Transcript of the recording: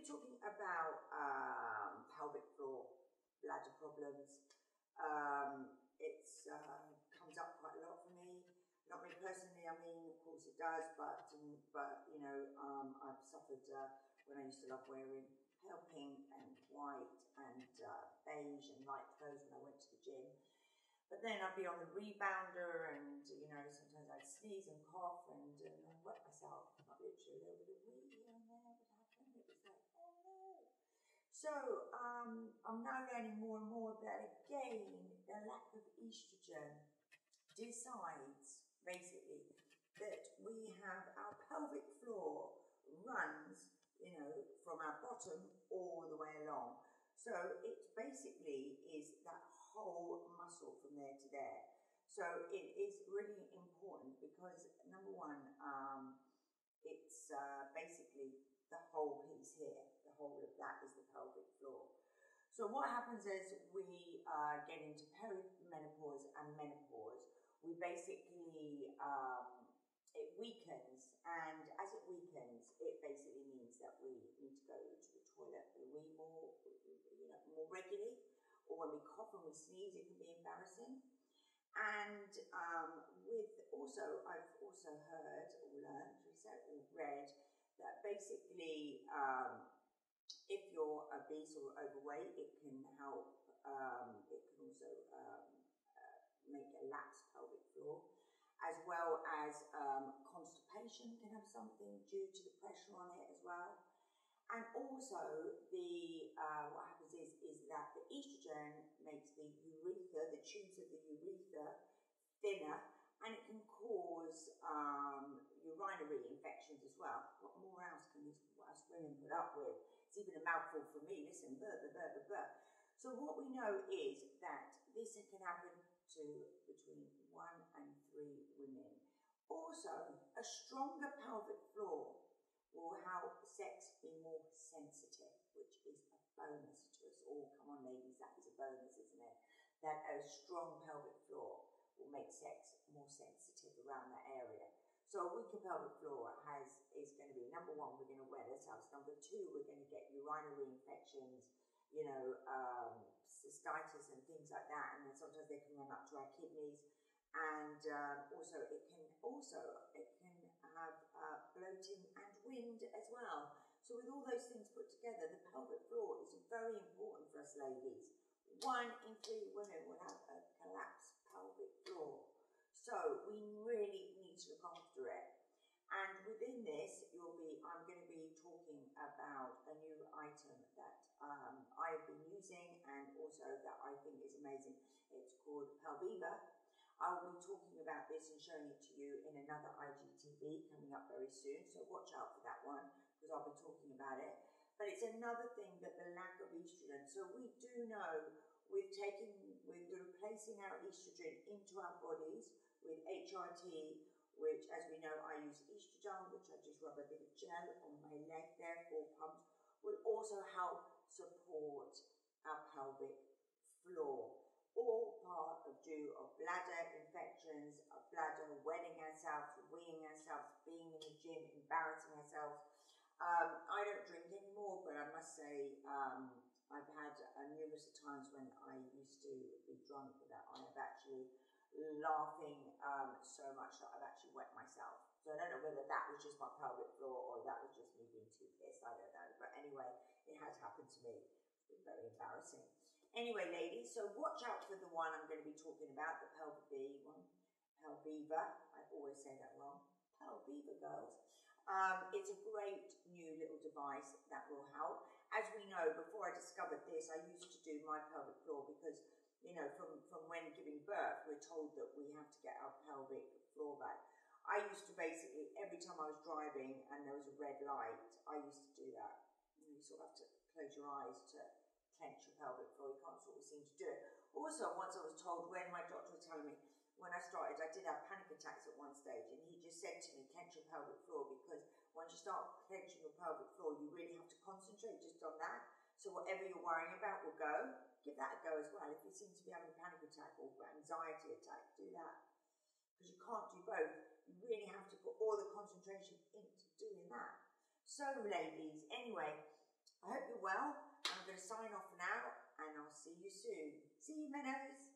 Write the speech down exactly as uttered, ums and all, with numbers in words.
talking about um, pelvic floor, bladder problems. Um, it's uh, comes up quite a lot for me. Not me personally, I mean, of course it does, but, um, but you know, um, I've suffered uh, when I used to love wearing pale pink and white and uh, beige and light clothes when I went to the gym. But then I'd be on the rebounder and, you know, sometimes I'd sneeze and cough and, and I'd wet myself. Like literally a little bit of wee here and there would happen. It was like, oh no. So um, I'm now learning more and more that, again, the lack of estrogen decides, basically, that we have our pelvic floor runs, you know, from our bottom all the way along. So it basically is that whole muscle from there to there. So it is really important because, number one, um, it's uh, basically the whole piece here. The whole of that is the pelvic floor. So what happens is we uh, get into perimenopause and menopause. We basically, um, it weakens, and as it weakens, it basically means that we need to go to the toilet a wee more, you know, more regularly, or when we cough and we sneeze, it can be embarrassing. And um, with also, I've also heard or learned, or read that basically, um, if you're obese or overweight, it can help. Um, it can also um, uh, make a lapsed pelvic floor, as well as um, constipation can have something due to the pressure on it as well. And also, the uh, what happens is, is that the estrogen makes the urethra, the tubes of the urethra, thinner, and it can cause um, urinary infections as well. What more else can these us women put up with? It's even a mouthful for me. Listen, blah, blah, blah, blah, blah. So what we know is that this can happen to between one and three women. Also, a stronger pelvic floor will help sex be more sensitive, which is a bonus to us all. Come on, ladies, that is a bonus, isn't it? That a strong pelvic floor will make sex more sensitive around that area. So a weaker pelvic floor has is going to be, number one, we're going to wet ourselves. Number two, we're going to get urinary infections, you know, um, cystitis and things like that. And then sometimes they can run up to our kidneys. And um, also, it can also it can have uh, bloating and wind as well. So with all those things put together, the pelvic floor is very important for us ladies. One in three women will have a collapsed pelvic floor. So we really need to look after it. And within this, you'll be I'm going to be talking about a new item that um, I've been using and also that I think is amazing. It's called Pelviva. I'll be talking about this and showing it to you in another I G T V coming up very soon, so watch out for that one, because I'll be talking about it. But it's another thing that the lack of estrogen, so we do know with taking, with replacing our estrogen into our bodies with H R T, which as we know I use estrogen, which I just rub a bit of gel on my leg there, four pumps, will also help support our pelvic floor. All part of due of bladder infections, of bladder, wetting ourselves, weeing ourselves, being in the gym, embarrassing ourselves. Um, I don't drink anymore, but I must say um, I've had uh, numerous times when I used to be drunk that I have actually laughing um, so much that I've actually wet myself. So I don't know whether that was just my pelvic floor or that was just me being too pissed, I don't know. But anyway, it has happened to me. It's been very embarrassing. Anyway, ladies, so watch out for the one I'm going to be talking about, the Pelviva one. Pelviva, I always say that wrong. Pelviva, girls. Um, it's a great new little device that will help. As we know, before I discovered this, I used to do my pelvic floor because, you know, from, from when giving birth, we're told that we have to get our pelvic floor back. I used to basically, every time I was driving and there was a red light, I used to do that. You sort of have to close your eyes to clench your pelvic floor. You can't sort of seem to do it. Also, once I was told when my doctor was telling me, when I started, I did have panic attacks at one stage, and he just said to me, clench your pelvic floor, because once you start clenching your pelvic floor, you really have to concentrate just on that. So whatever you're worrying about will go. Give that a go as well. If you seem to be having a panic attack or anxiety attack, do that. Because you can't do both. You really have to put all the concentration into doing that. So, ladies, anyway, sign off now, and I'll see you soon. See you, Menos.